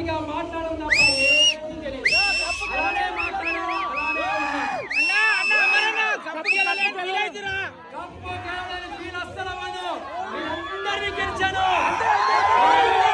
సరిగా మాట్లాడడం తప్ప ఏమీ తెలియదు. అలానే మాట్లాడాను, అలానే కప్పు గెలవలేని ఫీల్ అస్సలు అవ్వదు. మీరందరినీ గెలిచాను.